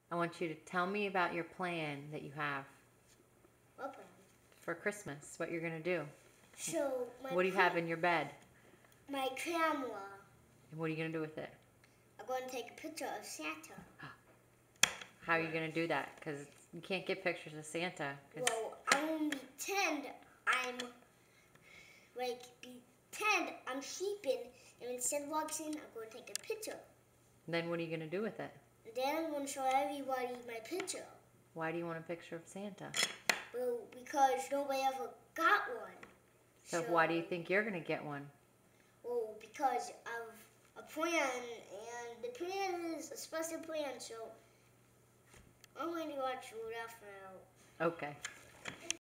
I want you to tell me about your plan that you have What plan? for Christmas, what you're going to do. So, What do you have in your bed? My camera. And what are you going to do with it? I'm going to take a picture of Santa. How are you going to do that? Because you can't get pictures of Santa. Well, I'm going to pretend I'm sleeping, and when Santa walks in, I'm going to take a picture. Then what are you going to do with it? And then I'm going to show everybody my picture. Why do you want a picture of Santa? Well, because nobody ever got one. So why do you think you're going to get one? Well, because of a plan, and the plan is a special plan, so I'm going to watch Rudolph now. Okay.